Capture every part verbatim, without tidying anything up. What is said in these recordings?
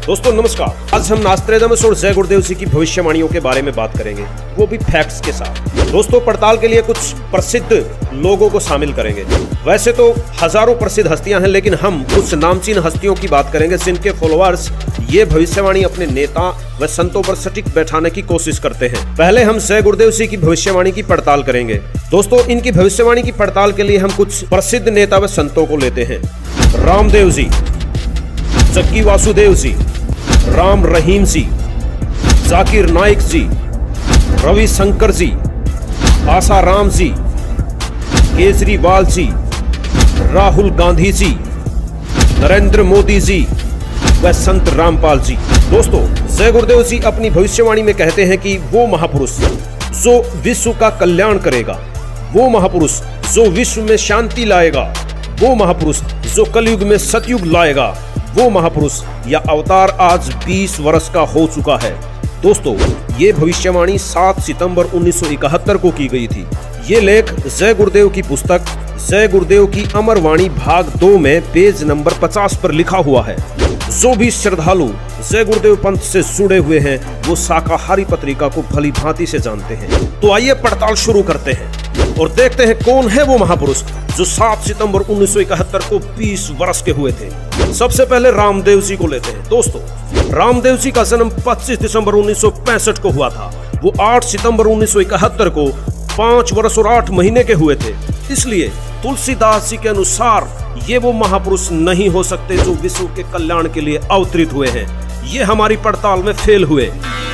दोस्तों नमस्कार। आज हम नास्ट्रेडमस और जय गुरुदेव जी की भविष्यवाणियों के बारे में बात करेंगे, वो भी फैक्ट्स के साथ। दोस्तों पड़ताल के लिए कुछ प्रसिद्ध लोगों को शामिल करेंगे। वैसे तो हजारों प्रसिद्ध हस्तियां हैं, लेकिन हम कुछ नामचीन हस्तियों की बात करेंगे जिनके फॉलोअर्स ये भविष्यवाणी अपने नेता व संतों पर सटीक बैठाने की कोशिश करते हैं। पहले हम जय गुरुदेव जी की भविष्यवाणी की पड़ताल करेंगे। दोस्तों इनकी भविष्यवाणी की पड़ताल के लिए हम कुछ प्रसिद्ध नेता व संतों को लेते हैं। रामदेव जी, जक्की वासुदेव जी, राम रहीम जी, जाकिर नाइक जी, रविशंकर जी, आसाराम जी, केजरीवाल जी, राहुल गांधी जी, नरेंद्र मोदी जी व संत रामपाल जी। दोस्तों जय गुरुदेव जी अपनी भविष्यवाणी में कहते हैं कि वो महापुरुष जो विश्व का कल्याण करेगा, वो महापुरुष जो विश्व में शांति लाएगा, वो महापुरुष जो कलयुग में सतयुग लाएगा, वो महापुरुष या अवतार आज बीस वर्ष का हो चुका है। दोस्तों ये भविष्यवाणी सात सितंबर उन्नीस सौ इकहत्तर को की गई थी। ये लेख जय गुरुदेव की पुस्तक जय गुरुदेव की अमर वाणी भाग दो में पेज नंबर पचास पर लिखा हुआ है। जो भी श्रद्धालु जय गुरुदेव पंथ से जुड़े हुए हैं वो शाकाहारी पत्रिका को भली भांति से जानते हैं। तो आइए पड़ताल शुरू करते हैं और देखते हैं कौन है वो महापुरुष जो सात सितंबर उन्नीस सौ इकहत्तर को बीस वर्ष के हुए थे। सबसे पहले रामदेव जी को लेते हैं। दोस्तों रामदेव जी का जन्म पच्चीस दिसंबर उन्नीस सौ पैंसठ को हुआ था। वो आठ सितंबर उन्नीस सौ इकहत्तर को पांच वर्ष और आठ महीने के हुए थे। इसलिए तुलसीदास जी के अनुसार ये वो महापुरुष नहीं हो सकते जो विश्व के कल्याण के लिए अवतरित हुए हैं। ये हमारी पड़ताल में फेल हुए।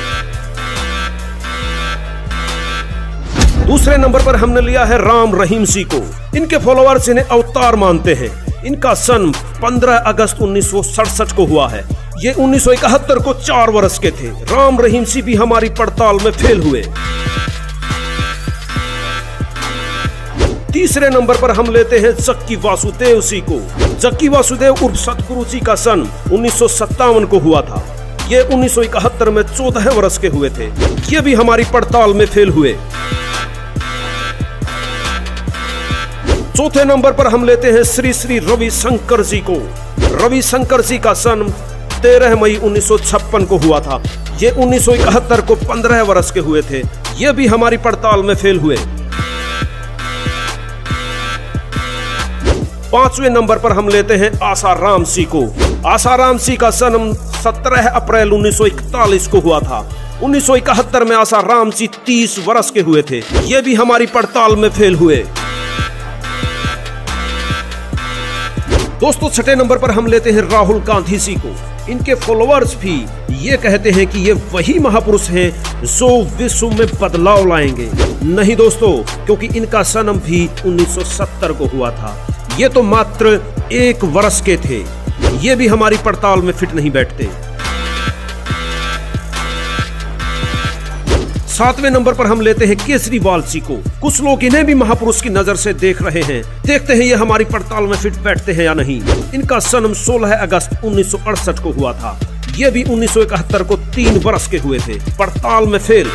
दूसरे नंबर पर हमने लिया है राम रहीम जी को। इनके फॉलोअर्स इन्हें अवतार मानते हैं। इनका जन्म पंद्रह अगस्त उन्नीस सौ सड़सठ को हुआ है। ये उन्नीस सौ इकहत्तर को चार वर्ष के थे। राम रहीम जी भी हमारी पड़ताल में फेल हुए। तीसरे नंबर पर हम लेते हैं जक्की वासुदेव जी को। जक्की वासुदेव उर्फ सतगुरु जी का जन्म उन्नीस सौ सत्तावन को हुआ था। ये उन्नीस सौ इकहत्तर में चौदह वर्ष के हुए थे। ये भी हमारी पड़ताल में फेल हुए। चौथे नंबर पर हम लेते हैं श्री श्री रविशंकर जी को। रविशंकर जी का जन्म तेरह मई उन्नीस सौ छप्पन को हुआ था। ये उन्नीस सौ इकहत्तर को पंद्रह वर्ष के हुए थे। ये भी हमारी पड़ताल में फेल हुए। पांचवें नंबर पर हम लेते हैं आसाराम जी को। आसाराम जी का जन्म सत्रह अप्रैल उन्नीस सौ इकतालीस को हुआ था। उन्नीस सौ इकहत्तर में आसाराम जी तीस वर्ष के हुए थे। ये भी हमारी पड़ताल में फेल हुए। दोस्तों छठे नंबर पर हम लेते हैं राहुल गांधी जी को। इनके फॉलोअर्स भी ये कहते हैं कि ये वही महापुरुष हैं जो विश्व में बदलाव लाएंगे। नहीं दोस्तों, क्योंकि इनका जन्म भी उन्नीस सौ सत्तर को हुआ था। ये तो मात्र एक वर्ष के थे। ये भी हमारी पड़ताल में फिट नहीं बैठते। सातवें नंबर पर हम लेते हैं केजरीवाल जी को। कुछ लोग इन्हें भी महापुरुष की नजर से देख रहे हैं। देखते हैं ये हमारी पड़ताल में फिट बैठते हैं या नहीं। इनका जन्म सोलह अगस्त उन्नीस सौ अड़सठ को हुआ था। ये भी उन्नीस सौ इकहत्तर को तीन वर्ष के हुए थे। पड़ताल में फेल।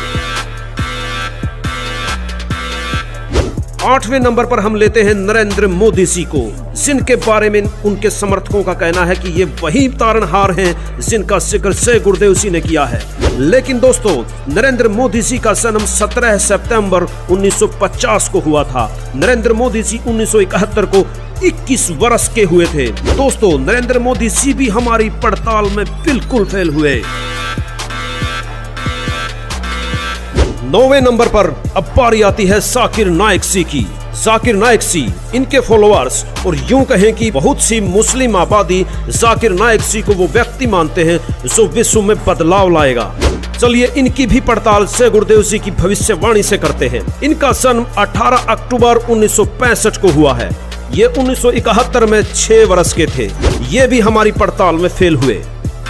आठवें नंबर पर हम लेते हैं नरेंद्र मोदी जी को, जिनके बारे में उनके समर्थकों का कहना है कि ये वही तारणहार हैं जिनका जिक्र जय गुरुदेव जी ने किया है। लेकिन दोस्तों नरेंद्र मोदी जी का जन्म सत्रह सितंबर उन्नीस सौ पचास को हुआ था। नरेंद्र मोदी जी उन्नीस सौ इकहत्तर को इक्कीस वर्ष के हुए थे। दोस्तों नरेंद्र मोदी जी भी हमारी पड़ताल में बिल्कुल फेल हुए। नौवें नंबर पर अब बारी आती है जाकिर नाइक जी की। जाकिर नाइक जी, इनके फॉलोअर्स और यूं कहें कि बहुत सी मुस्लिम आबादी जाकिर नाइक जी को वो व्यक्ति मानते हैं जो विश्व में बदलाव लाएगा। चलिए इनकी भी पड़ताल जय गुरुदेव जी की भविष्यवाणी से करते हैं। इनका जन्म अठारह अक्टूबर उन्नीस सौ पैंसठ को हुआ है। ये उन्नीस सौ इकहत्तर में छह वर्ष के थे। ये भी हमारी पड़ताल में फेल हुए।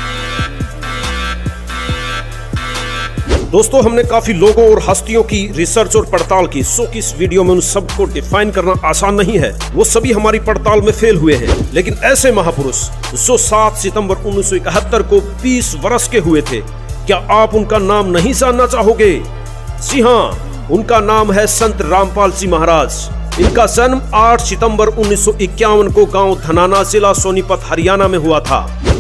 दोस्तों हमने काफी लोगों और हस्तियों की रिसर्च और पड़ताल की, सो कि इस वीडियो में उन सबको डिफाइन करना आसान नहीं है। वो सभी हमारी पड़ताल में फेल हुए हैं। लेकिन ऐसे महापुरुष जो सात सितंबर उन्नीस सौ इकहत्तर को बीस वर्ष के हुए थे, क्या आप उनका नाम नहीं जानना चाहोगे? जी हाँ, उनका नाम है संत रामपाल जी महाराज। इनका जन्म आठ सितंबर उन्नीस सौ इक्यावन को गांव धनाना, जिला सोनीपत, हरियाणा में हुआ था।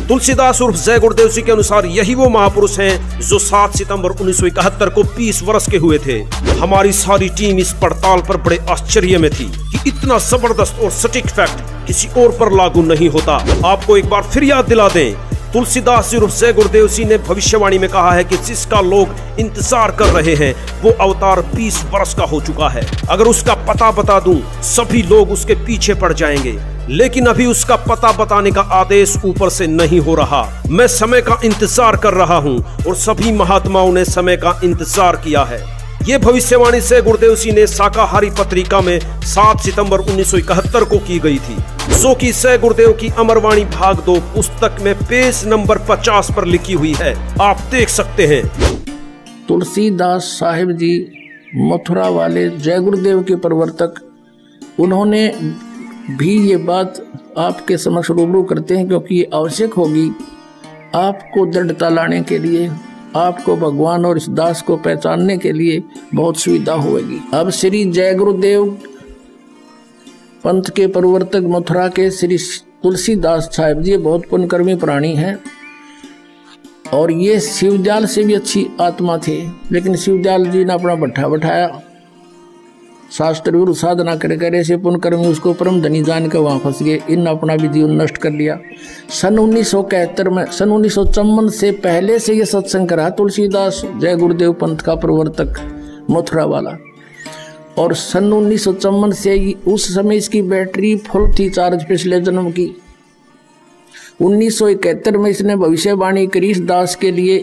तुलसीदास उर्फ जय गुरुदेव जी के अनुसार यही वो महापुरुष हैं जो सात सितंबर उन्नीस सौ इकहत्तर को बीस वर्ष के हुए थे। हमारी सारी टीम इस पड़ताल पर बड़े आश्चर्य में थी कि इतना जबरदस्त और सटीक फैक्ट किसी और पर लागू नहीं होता। आपको एक बार फिर याद दिला दें, तुलसीदास जी उर्फ जय गुरुदेव जी ने भविष्यवाणी में कहा है कि जिसका लोग इंतजार कर रहे हैं वो अवतार बीस वर्ष का हो चुका है। अगर उसका पता बता दूं, सभी लोग उसके पीछे पड़ जाएंगे, लेकिन अभी उसका पता बताने का आदेश ऊपर से नहीं हो रहा। मैं समय का इंतजार कर रहा हूं और सभी महात्माओं ने समय का इंतजार किया है। ये भविष्यवाणी से गुरुदेव जी ने शाकाहारी पत्रिका में सात सितंबर उन्नीस सौ इकहत्तर को की गई थी, जो कि से गुरुदेव की अमरवाणी भाग दो पुस्तक में पेज नंबर पचास पर लिखी हुई है। आप देख सकते हैं। तुलसीदास साहिब जी मथुरा वाले जय गुरुदेव के प्रवर्तक, उन्होंने भी ये बात आपके समक्ष रूबरू करते हैं, क्योंकि ये आवश्यक होगी आपको दृढ़ता लाने के लिए, आपको भगवान और इस दास को पहचानने के लिए बहुत सुविधा होगी। अब श्री जय गुरुदेव पंथ के प्रवर्तक मथुरा के श्री तुलसीदास साहिब जी बहुत पुण्यकर्मी प्राणी हैं और ये शिवजाल से भी अच्छी आत्मा थे, लेकिन शिवजाल जी ने अपना भट्ठा बैठाया, शास्त्र गुरु साधना करे करे से पुण्यकर्मी उसको परम धनी जान के वहाँ फंस गए। इन अपना भी जीवन नष्ट कर लिया। सन उन्नीस सौ इकहत्तर में सन उन्नीस सौ चौवन से पहले से ये सत्संग करा तुलसीदास जय गुरुदेव पंथ का प्रवर्तक मथुरा वाला, और सन उन्नीस सौ चौवन से उस समय इसकी बैटरी फुल थी चार्ज पिछले जन्म की। उन्नीस सौ इकहत्तर में इसने भविष्यवाणी करी इस दास के लिए।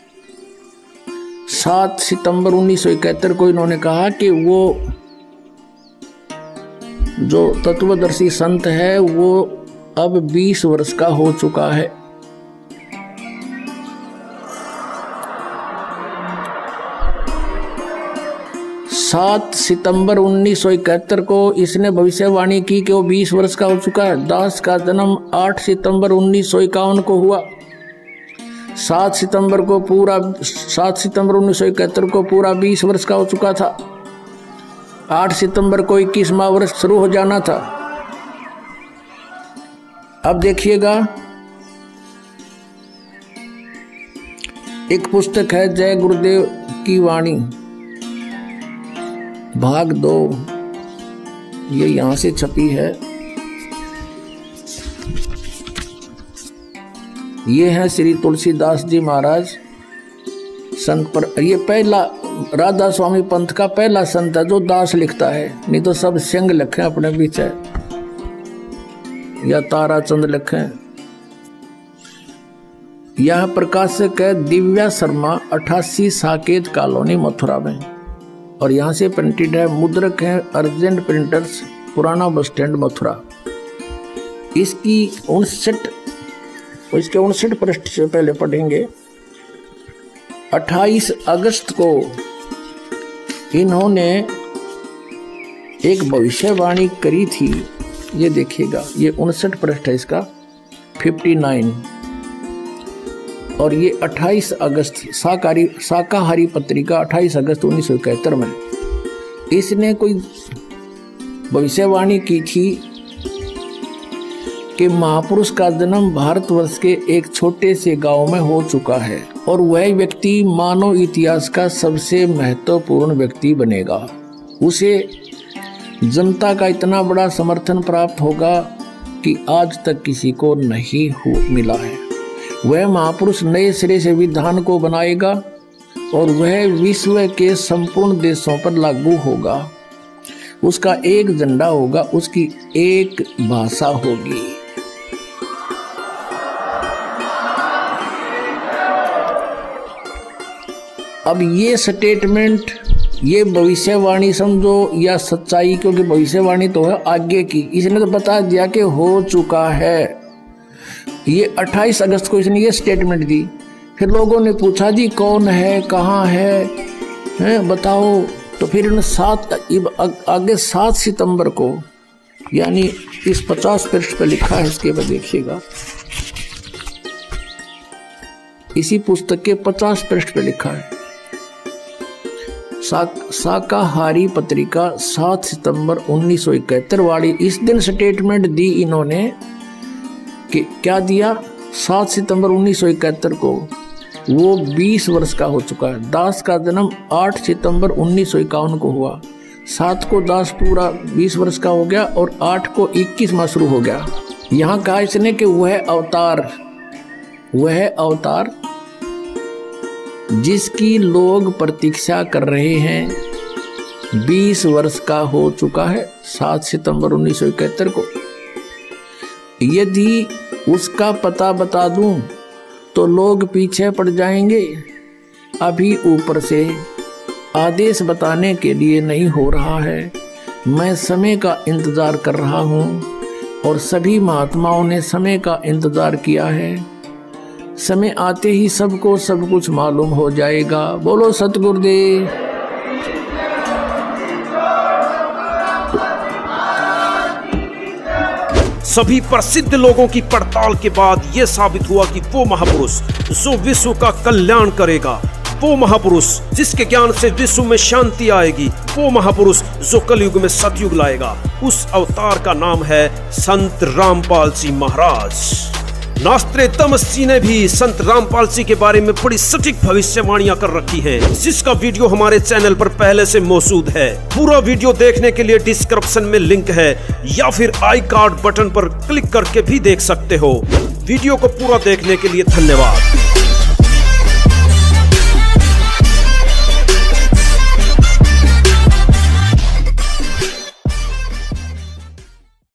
सात सितंबर उन्नीस सौ इकहत्तर को इन्होंने कहा कि वो जो तत्वदर्शी संत है वो अब बीस वर्ष का हो चुका है। सात सितंबर उन्नीस सौ इकहत्तर को इसने भविष्यवाणी की कि वो बीस वर्ष का हो चुका है। दास का जन्म आठ सितंबर उन्नीस सौ इक्यावन को हुआ। सात सितंबर को पूरा सात सितंबर उन्नीस सौ इकहत्तर को पूरा बीस वर्ष का हो चुका था। आठ सितंबर को इक्कीसवां वर्ष शुरू हो जाना था। अब देखिएगा, एक पुस्तक है जय गुरुदेव की वाणी भाग दो, ये यहां से छपी है। ये है श्री तुलसीदास जी महाराज संत पर। ये पहला राधा स्वामी पंथ का पहला संत है जो दास लिखता है, नहीं तो सब सिंह लिखे अपने बीच है या ताराचंद लिखे। यह प्रकाशक है दिव्या शर्मा, अठासी साकेत कॉलोनी मथुरा में, और यहाँ से प्रिंटेड है। मुद्रक है अर्जेंट प्रिंटर्स, पुराना बस स्टैंड मथुरा। इसकी उनसठ इसके उनसठ पृष्ठ से पहले पढ़ेंगे। अट्ठाईस अगस्त को इन्होंने एक भविष्यवाणी करी थी, ये देखिएगा, ये उनसठ पृष्ठ है इसका, उनसठ, और ये अट्ठाईस अगस्त शाकाहारी शाकाहारी पत्रिका अट्ठाईस अगस्त उन्नीस सौ इकहत्तर में इसने कोई भविष्यवाणी की थी कि महापुरुष का जन्म भारतवर्ष के एक छोटे से गांव में हो चुका है और वह व्यक्ति मानव इतिहास का सबसे महत्वपूर्ण व्यक्ति बनेगा। उसे जनता का इतना बड़ा समर्थन प्राप्त होगा कि आज तक किसी को नहीं हो मिला है। वह महापुरुष नए सिरे से विधान को बनाएगा और वह विश्व के संपूर्ण देशों पर लागू होगा। उसका एक झंडा होगा, उसकी एक भाषा होगी। अब ये स्टेटमेंट, ये भविष्यवाणी समझो या सच्चाई, क्योंकि भविष्यवाणी तो है आगे की, इसने तो बता दिया कि हो चुका है। ये अट्ठाईस अगस्त को इसने ये स्टेटमेंट दी। फिर लोगों ने पूछा जी कौन है, कहाँ है, हैं बताओ। तो फिर इन्होंने सात आगे सात सितंबर को, यानी इस पचास पृष्ठ पर लिखा है, इसके बाद देखिएगा, इसी पुस्तक के पचास पृष्ठ पे लिखा है। शाकाहारी पत्रिका सात सितंबर उन्नीस सौ इकहत्तर वाली, इस दिन स्टेटमेंट दी इन्होंने कि क्या दिया, सात सितंबर उन्नीस सौ इकहत्तर को वो बीस वर्ष का हो चुका है। दास का जन्म आठ सितंबर उन्नीस सौ इक्यावन को हुआ। सात को दास पूरा बीस वर्ष का हो गया और आठ को इक्कीस माह शुरू हो गया। यहाँ कहा इसने कि वह अवतार वह अवतार जिसकी लोग प्रतीक्षा कर रहे हैं बीस वर्ष का हो चुका है सात सितंबर उन्नीस सौ इकहत्तर को। यदि उसका पता बता दूं तो लोग पीछे पड़ जाएंगे। अभी ऊपर से आदेश बताने के लिए नहीं हो रहा है। मैं समय का इंतजार कर रहा हूँ और सभी महात्माओं ने समय का इंतजार किया है। समय आते ही सबको सब कुछ मालूम हो जाएगा। बोलो सतगुरुदेव। सभी प्रसिद्ध लोगों की पड़ताल के बाद यह साबित हुआ कि वो महापुरुष जो विश्व का कल्याण करेगा, वो महापुरुष जिसके ज्ञान से विश्व में शांति आएगी, वो महापुरुष जो कलयुग में सतयुग लाएगा, उस अवतार का नाम है संत रामपाल सिंह महाराज। नास्त्रेदमस जी ने भी संत रामपाल सिंह के बारे में बड़ी सटीक भविष्यवाणियां कर रखी हैं, जिसका वीडियो हमारे चैनल पर पहले से मौजूद है। पूरा वीडियो देखने के लिए डिस्क्रिप्शन में लिंक है या फिर आई कार्ड बटन पर क्लिक करके भी देख सकते हो। वीडियो को पूरा देखने के लिए धन्यवाद।